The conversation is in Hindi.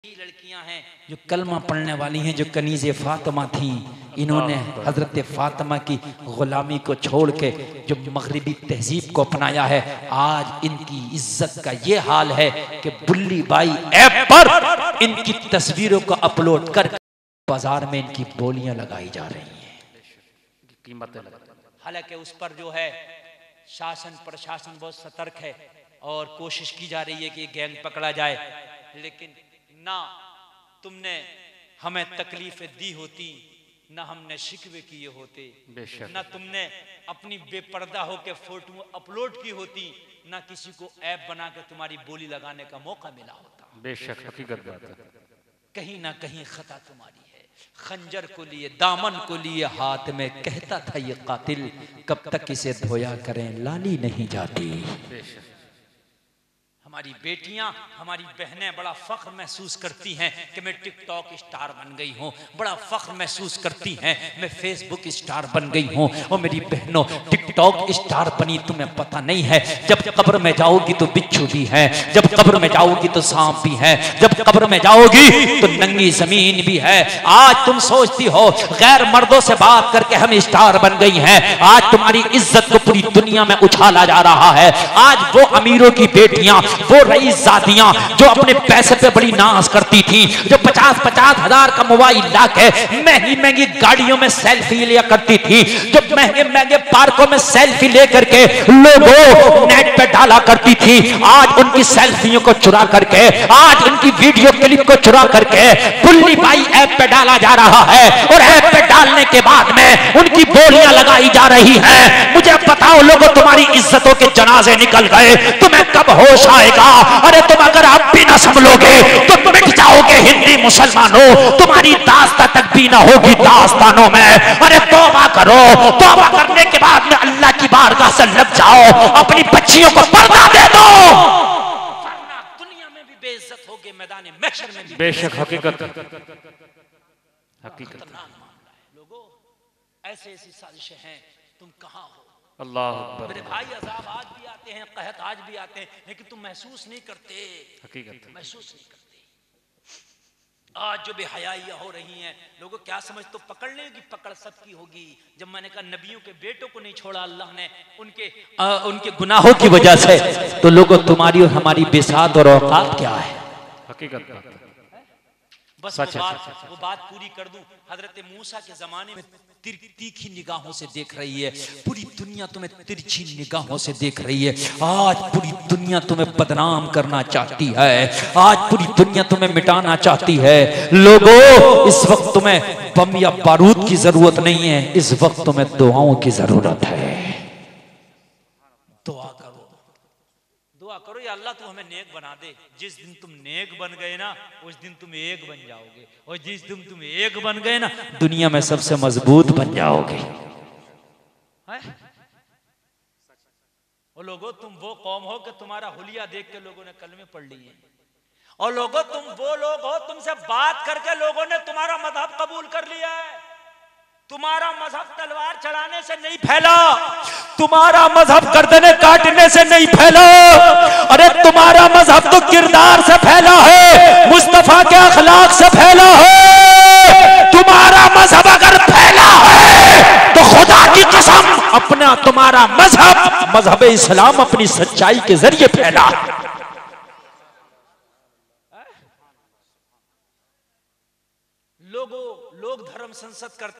लड़कियां हैं जो कलमा पढ़ने वाली हैं, जो कनीज़े फातिमा थी। इन्होंने हजरत फातिमा की गुलामी को छोड़ के जो मगरिबी तहजीब को अपनाया है। आज इनकी इज्जत का ये हाल है कि बुल्ली बाई ऐप पर इनकी तस्वीरों को अपलोड कर बाजार में इनकी बोलियां लगाई जा रही हैं, कीमतें। हालांकि उस पर जो है शासन प्रशासन बहुत सतर्क है और कोशिश की जा रही है कि गैंग पकड़ा जाए, लेकिन ना तुमने हमें तकलीफें दी होती, ना हमने शिकवे किए होते, ना तुमने अपनी बेपर्दा होकर फोटो अपलोड की होती, ना किसी को ऐप बना के तुम्हारी बोली लगाने का मौका मिला होता। बेशक हकीकत बात है। कहीं ना कहीं खता तुम्हारी है। खंजर को लिए दामन को लिए हाथ में, कहता था ये कातिल कब तक इसे धोया करें, लाली नहीं जाती। हमारी बेटियां, हमारी बहनें बड़ा फख्र महसूस करती हैं कि मैं टिकटॉक स्टार बन गई हूं, बड़ा फख्र महसूस करती हैं मैं फेसबुक स्टार बन गई हूं। और मेरी बहनों, टिकटॉक स्टार बनी तुम्हें पता नहीं है, जब कब्र में जाओगी तो बिच्छू भी है, जब कब्र में जाओगी तो सांप भी है, जब कब्र में जाओगी तो नंगी जमीन भी है। आज तुम सोचती हो गैर मर्दों से बात करके हम स्टार बन गई हैं। आज तुम्हारी इज्जत को पूरी दुनिया में उछाला जा रहा है। आज वो अमीरों की बेटियां, वो रईस जातियां जो अपने पैसे पे बड़ी नाज करती थी, जो 50-50 हजार का मोबाइल लाके महंगी महंगी गाड़ियों में सेल्फी लिया करती थी, जो महंगे महंगे पार्कों में सेल्फी लेकर के लोगों नेट पे डाला करती थी, आज उनकी सेल्फियों को चुरा करके, आज उनकी वीडियो क्लिप को चुरा करके बुल्ली बाई ऐप पे डाला जा रहा है। और ऐप पे डालने के बाद में उनकी बोलियां लगाई जा रही हैं। मुझे बताओ लोगों, तुम्हारी इज्जतों के जनाजे निकल गए, तुम्हें कब होश आएगा? अरे तुम अगर आप भी ना संभलोगे तो मिट जाओगे हिंदी मुसलमानों, तुम्हारी दास्तां तक भी ना होगी दास्तानों में। अरे तौबा करो, तौबा करने के बाद में अल्लाह की बारगाह से लग जाओ, अपनी बच्चियों को पर्दा दे दो, वरना दुनिया में भी बेइज्जत होगे, मैदान महशर में भी। बेशक हकीकत हकीकत। लोगों, ऐसे ऐसी साजिशें हैं, तुम कहां हो? अल्लाह मेरे भाई, अज़ाब आज भी आते हैं, कहत आज भी आते हैं, लेकिन तुम महसूस नहीं करते, हकीकत महसूस नहीं करते। आज जो बेहयाइयां हो रही हैं, लोगों क्या समझ, तो पकड़ लेगी, पकड़ सबकी होगी। जब मैंने कहा नबियों के बेटों को नहीं छोड़ा अल्लाह ने उनके गुनाहों की वजह से, तो लोगों तुम्हारी और हमारी बिसात और औकात क्या है? हकीकत बस वो बात पूरी कर दूं। हजरत मूसा के जमाने में तीखी निगाहों से देख रही है पूरी दुनिया, तुम्हें तिरछी निगाहों से देख रही है। आज पूरी दुनिया तुम्हें बदनाम करना चाहती है, आज पूरी दुनिया तुम्हें मिटाना चाहती है। लोगों, इस वक्त तुम्हें बम या बारूद की जरूरत नहीं है, इस वक्त तुम्हें दुआओं की जरूरत है। दुआ करो, दुआ करो या अल्लाह तू हमें नेक बना दे। जिस दिन तुम नेक बन गए ना, उस दिन तुम एक बन जाओगे, और जिस दिन तुम एक बन गए ना, दुनिया में सबसे मजबूत बन जाओगे। और लोगों, तुम वो कौम हो कि तुम्हारा हुलिया देख के लोगों ने कलमे पढ़ लिए। और लोगों, तुम वो लोग हो, तुमसे बात करके लोगों ने तुम्हारा मजहब कबूल कर लिया है। तुम्हारा मजहब तलवार चलाने से नहीं फैला, तुम्हारा मजहब गर्दनें काटने से नहीं फैला, अरे तुम्हारा मजहब तो किरदार से फैला है, मुस्तफा के अखलाक से फैला है। तुम्हारा मजहब अगर फैला है तो खुदा की कसम, अपना तुम्हारा मजहब इस्लाम अपनी सच्चाई के जरिए फैला। लोग धर्म संसद करते